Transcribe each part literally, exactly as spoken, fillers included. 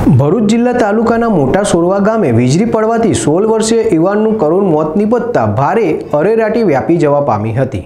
ભરૂચ જિલ્લા તાલુકાના મોટા સોરવા ગામે વીજળી પડવાથી સોળ વર્ષીય યુવાનનું કરુણ મોત નીપજતા ભારે અરેરાટી વ્યાપી જવા પામી હતી।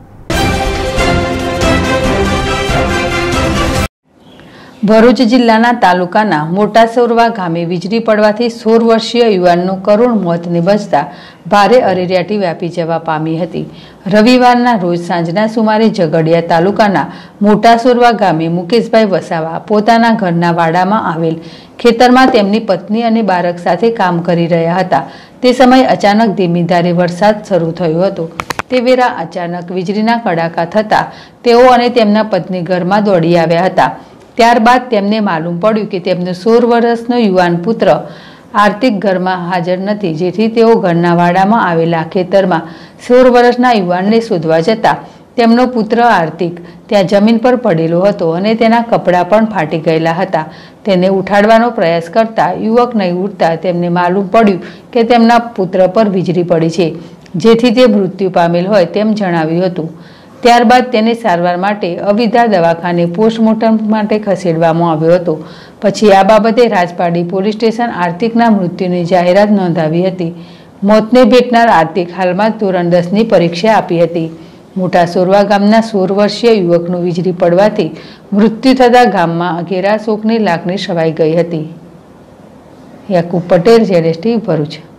ભરૂચ જિલ્લાના તાલુકાના મોટા સોરવા ગામે વીજળી પડવાથી સોળ વર્ષીય યુવાનનું કરુણ મોત નીપજતા ભારે અરેરાટી વ્યાપી જવા પામી હતી। રવિવારના રોજ સાંજના સુમારે ઝઘડિયા તાલુકાના મોટા સોરવા ગામે મુકેશભાઈ વસાવા પોતાના ઘરના વાડામાં આવેલ ખેતરમાં તેમની પત્ની અને બાળક સાથે કામ કરી રહ્યા હતા। તે સમયે અચાનક ધીમી ધારે વરસાદ શરૂ થયો હતો। તે વેળા અચાનક વીજળીના કડાકા થતા તેઓ અને તેમના પત્ની ઘરમાં દોડી આવ્યા હતા। ત્યારબાદ તેમને માલુમ પડ્યું કે તેમનો સોળ વર્ષનો યુવાન પુત્ર આર્તિક ઘરમાં હાજર નથી, જેથી તેઓ ઘરના વાડામાં આવેલા ખેતરમાં સોળ વર્ષના યુવાનને શોધવા જતા તેમનો પુત્ર આર્તિક ત્યાં જમીન પર પડેલો હતો અને તેના કપડાં પણ ફાટી ગયેલા હતા। તેને ઉઠાડવાનો પ્રયાસ કરતા યુવક નહીં ઉઠતા તેમને માલુમ પડ્યું કે તેમના પુત્ર પર વીજળી પડી છે, જેથી તે મૃત્યુ પામેલ હોય તેમ જણાવ્યું હતું। ત્યારબાદ તેને સારવાર માટે અવિધા દવાખાને પોસ્ટમોર્ટમ માટે ખસેડવામાં આવ્યો હતો। પછી આ બાબતે રાજપારડી પોલીસ સ્ટેશન આર્તિકના મૃત્યુની જાહેરાત નોંધાવી હતી। મોતને ભેટનાર આર્તિક હાલમાં ધોરણ દસની પરીક્ષા આપી હતી। મોટા સોરવા ગામના સોળ વર્ષીય યુવકનું વીજળી પડવાથી મૃત્યુ થતાં ગામમાં ઘેરા શોકની લાગણી છવાઈ ગઈ હતી। Yakub Patel, Z S T, Bharuch.